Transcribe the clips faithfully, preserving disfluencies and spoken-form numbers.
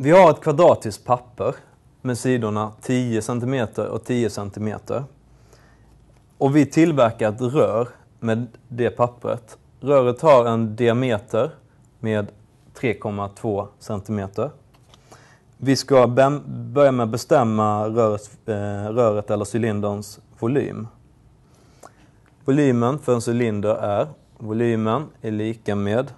Vi har ett kvadratiskt papper med sidorna tio centimeter och tio centimeter. Och vi tillverkar ett rör med det pappret. Röret har en diameter med tre komma två centimeter. Vi ska börja med att bestämma röret, eh, röret eller cylinderns volym. Volymen för en cylinder är, volymen är lika med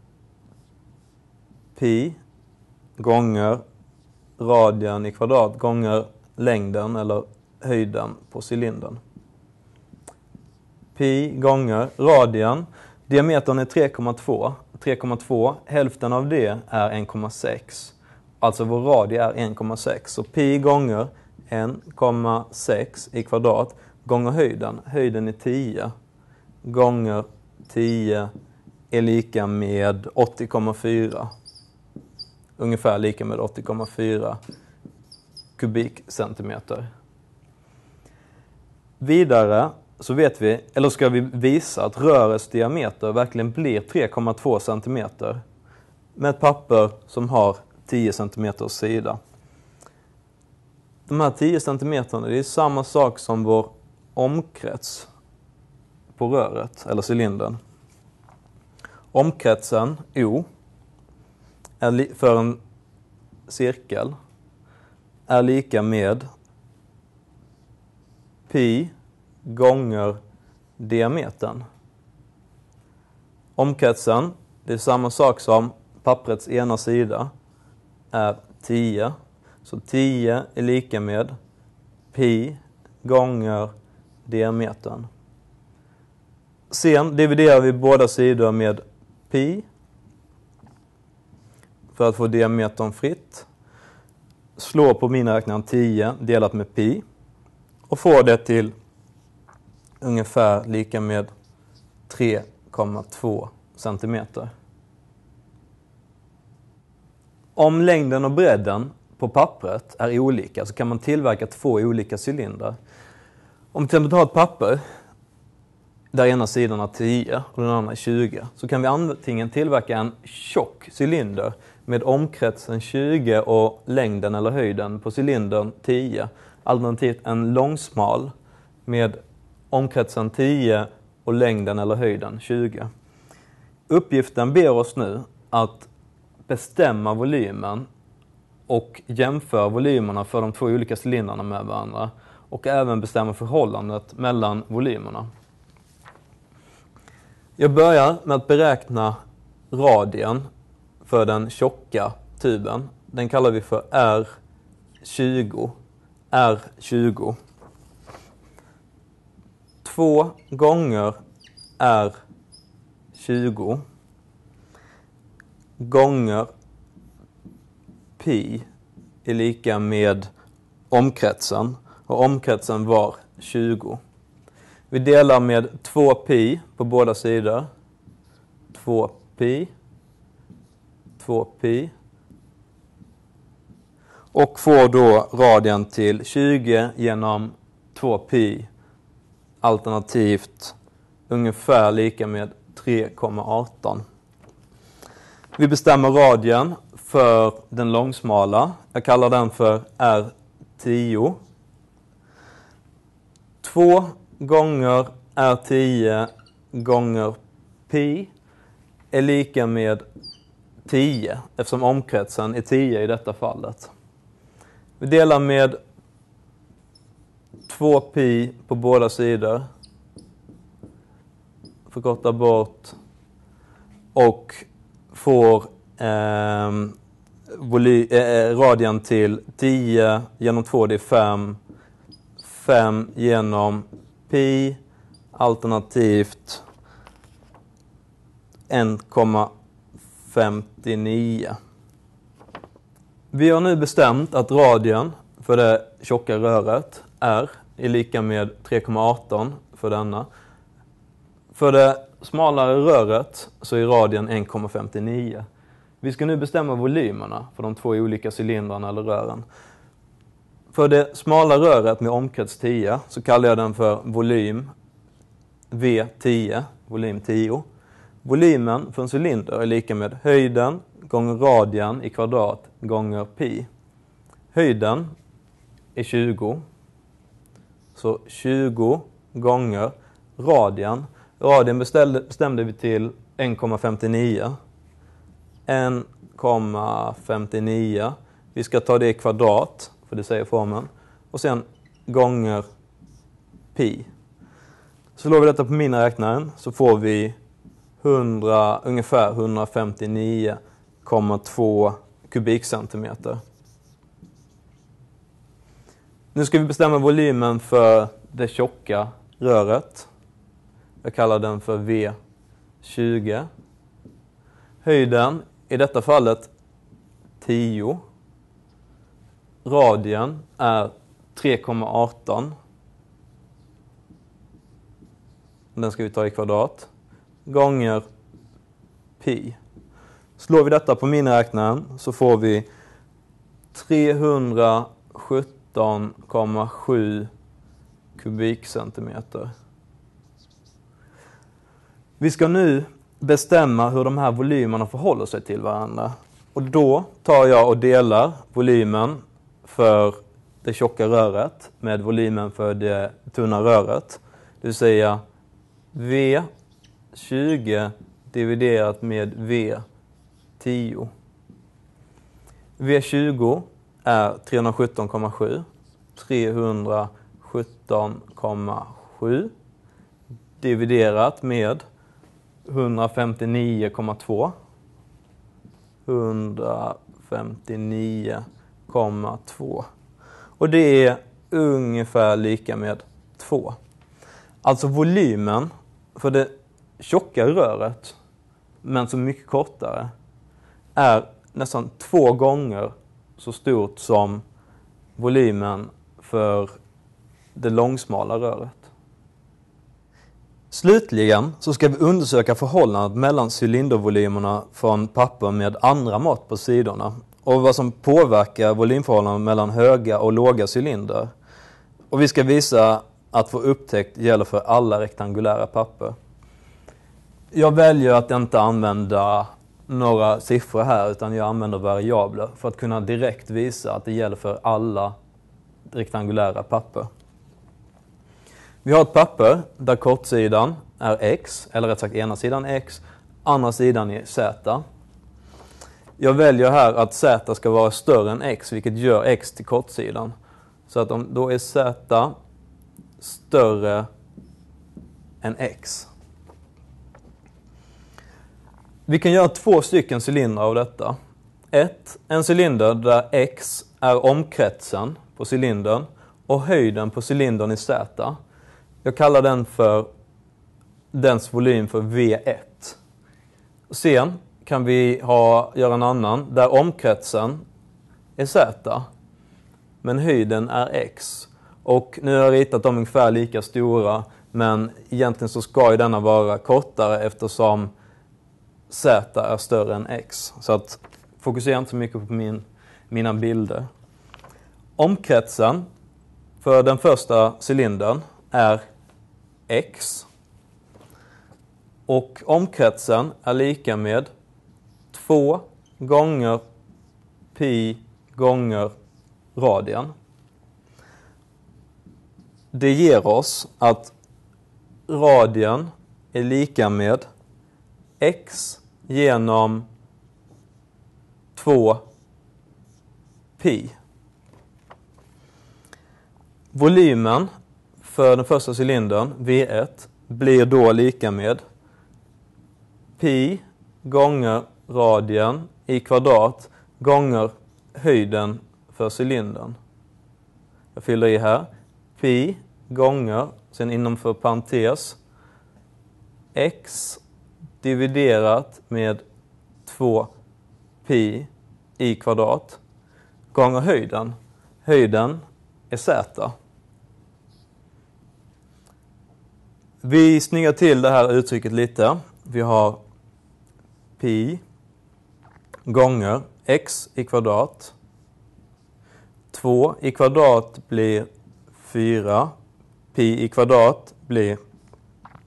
pi gånger radien i kvadrat gånger längden eller höjden på cylindern. Pi gånger radien, diametern är tre komma två. tre komma två, hälften av det är en komma sex. Alltså vår radie är en komma sex. Så pi gånger en komma sex i kvadrat gånger höjden. Höjden är tio. Gånger tio är lika med åttio komma fyra. Ungefär lika med åttio komma fyra kubikcentimeter. Vidare så vet vi, eller ska vi visa att rörets diameter verkligen blir tre komma två centimeter med ett papper som har tio centimeter sida. De här tio centimeterna, det är samma sak som vår omkrets på röret eller cylindern. Omkretsen O är li- för en cirkel är lika med pi gånger diametern. Omkretsen, det är samma sak som papprets ena sida är tio. Så tio är lika med pi gånger diametern. Sen dividerar vi båda sidor med pi för att få diametern fritt. Slår på miniräknaren tio delat med pi och får det till ungefär lika med tre komma två centimeter. Om längden och bredden på pappret är olika så kan man tillverka två olika cylindrar. Om vi till exempel har ett papper där ena sidan är tio och den andra är tjugo så kan vi antingen tillverka en tjock cylinder med omkretsen tjugo och längden eller höjden på cylindern tio. Alternativt en långsmal med omkretsen tio och längden eller höjden tjugo. Uppgiften ber oss nu att bestämma volymen och jämföra volymerna för de två olika cylindrarna med varandra och även bestämma förhållandet mellan volymerna. Jag börjar med att beräkna radien för den tjocka tuben. Den kallar vi för R tjugo. R tjugo. två gånger R tjugo gånger pi är lika med omkretsen. Och omkretsen var tjugo. Vi delar med två pi på båda sidor. två pi. två pi. Och får då radien till tjugo genom två pi. Alternativt ungefär lika med tre komma arton. Vi bestämmer radien för den långsmala. Jag kallar den för R tio. två gånger R tio gånger pi är lika med tio eftersom omkretsen är tio i detta fallet. Vi delar med två pi på båda sidor. Förkortar bort och får eh, voly- eh, radien till tio genom två, det är fem. fem genom pi alternativt en komma femtionio. Vi har nu bestämt att radien för det tjocka röret R är lika med tre komma arton för denna. För det smalare röret så är radien en komma femtionio. Vi ska nu bestämma volymerna för de två olika cylindrarna eller rören. För det smala röret med omkrets tio så kallar jag den för volym V tio, volym tio. Volymen för en cylinder är lika med höjden gånger radien i kvadrat gånger pi. Höjden är tjugo. Så tjugo gånger radien. Radien bestämde, bestämde vi till en komma femtionio. en komma femtionio. Vi ska ta det i kvadrat, för det säger formeln. Och sen gånger pi. Så slår vi detta på miniräknaren så får vi hundra, ungefär hundrafemtionio komma två kubikcentimeter. Nu ska vi bestämma volymen för det tjocka röret. Jag kallar den för V tjugo. Höjden i detta fallet tio. Radien är tre komma arton. Den ska vi ta i kvadrat. Gånger pi. Slår vi detta på miniräknaren så får vi trehundrasjutton komma sju kubikcentimeter. Vi ska nu bestämma hur de här volymerna förhåller sig till varandra. Och då tar jag och delar volymen för det tjocka röret med volymen för det tunna röret. Det vill säga V tjugo dividerat med V tio. V tjugo är trehundrasjutton komma sju. trehundrasjutton komma sju dividerat med hundrafemtionio komma två. hundrafemtionio komma två. Och det är ungefär lika med två. Alltså volymen för det tjocka röret, men så mycket kortare, är nästan två gånger så stort som volymen för det långsmala röret. Slutligen så ska vi undersöka förhållandet mellan cylindervolymerna från papper med andra mått på sidorna och vad som påverkar volymförhållandet mellan höga och låga cylindrar. Och vi ska visa att vår upptäckt gäller för alla rektangulära papper. Jag väljer att inte använda några siffror här, utan jag använder variabler för att kunna direkt visa att det gäller för alla rektangulära papper. Vi har ett papper där kortsidan är x, eller rätt sagt ena sidan är x, andra sidan är z. Jag väljer här att z ska vara större än x, vilket gör x till kortsidan. Så att om då är z större än x. Vi kan göra två stycken cylindrar av detta. Ett, en cylinder där x är omkretsen på cylindern och höjden på cylindern i z. Jag kallar den för dens volym för V ett. Sen kan vi ha, göra en annan där omkretsen är z, men höjden är x. Och nu har jag ritat dem ungefär lika stora, men egentligen så ska ju denna vara kortare eftersom z är större än x. Så att fokusera inte så mycket på min, mina bilder. Omkretsen för den första cylindern är x. Och omkretsen är lika med två gånger pi gånger radien. Det ger oss att radien är lika med x genom två pi. Volymen för den första cylindern, V ett, blir då lika med pi gånger radien i kvadrat gånger höjden för cylindern. Jag fyller i här. Pi gånger, sen innanför parentes, x dividerat med två pi i kvadrat gånger höjden. Höjden är z. Vi snyggar till det här uttrycket lite. Vi har pi gånger x i kvadrat. två i kvadrat blir fyra. Pi i kvadrat blir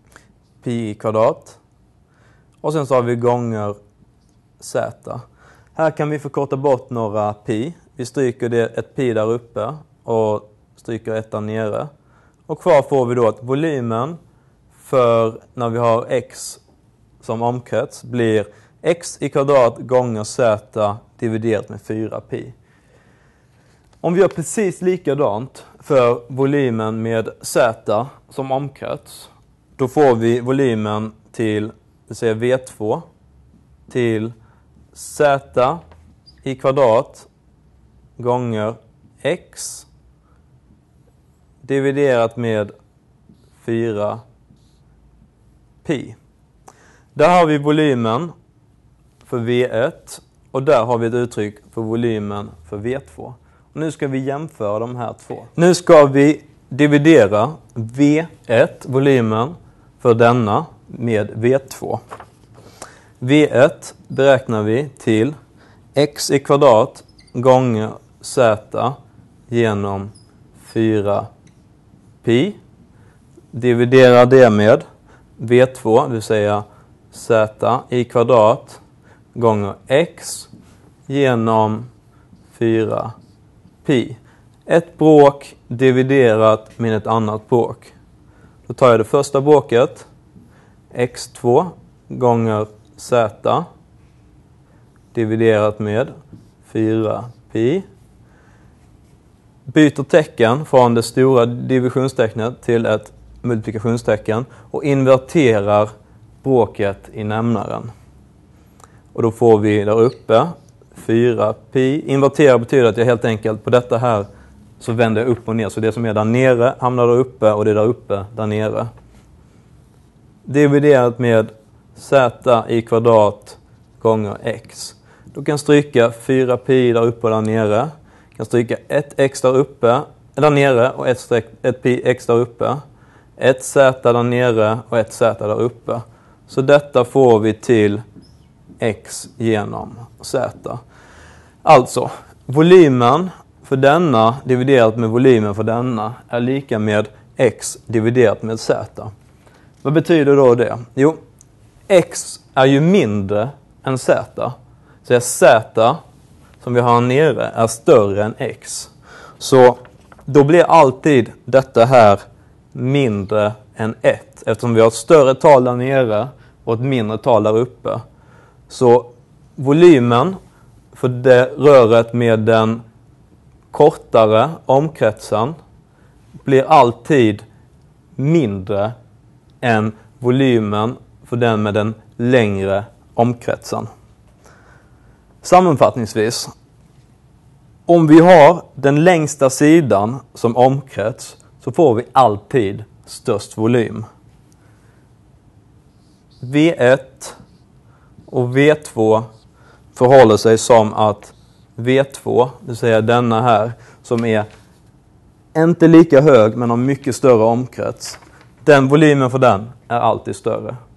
pi i kvadrat. Och sen så har vi gånger z. Här kan vi förkorta bort några pi. Vi stryker det, ett pi där uppe och stryker ett där nere. Och kvar får vi då att volymen för när vi har x som omkrets blir x i kvadrat gånger z dividerat med fyra pi. Om vi gör precis likadant för volymen med z som omkrets, då får vi volymen till, vi säger v två, till z i kvadrat gånger x dividerat med fyra pi. Där har vi volymen för v ett och där har vi ett uttryck för volymen för v två. Och nu ska vi jämföra de här två. Nu ska vi dividera v ett, volymen för denna, med v två. v ett beräknar vi till x i kvadrat gånger z genom fyra pi. Dividera det med v två, det vill säga z i kvadrat gånger x genom fyra pi. Ett bråk dividerat med ett annat bråk. Då tar jag det första bråket, x två gånger z dividerat med fyra pi. Byter tecken från det stora divisionstecknet till ett multipliktionstecken och inverterar bråket i nämnaren. Och då får vi där uppe fyra pi. Invertera betyder att jag helt enkelt på detta här så vänder jag upp och ner. Så det som är där nere hamnar där uppe och det där uppe där nere. Dividerat med z i kvadrat gånger x. Då kan jag stryka fyra pi där uppe och där nere. Jag kan stryka ett x där uppe, där nere och ett, streck, ett pi x där uppe. Ett z där nere och ett z där uppe. Så detta får vi till x genom z. Alltså, volymen för denna dividerat med volymen för denna är lika med x dividerat med z. Vad betyder då det? Jo, x är ju mindre än z. Så z som vi har här nere är större än x. Så då blir alltid detta här mindre än ett. Eftersom vi har ett större tal där nere och ett mindre tal där uppe. Så volymen för det röret med den kortare omkretsen blir alltid mindre än volymen för den med den längre omkretsen. Sammanfattningsvis, om vi har den längsta sidan som omkrets så får vi alltid störst volym. v ett och v två förhåller sig som att v två, det vill säga denna här, som är inte lika hög men har mycket större omkrets. Den volymen för den är alltid större.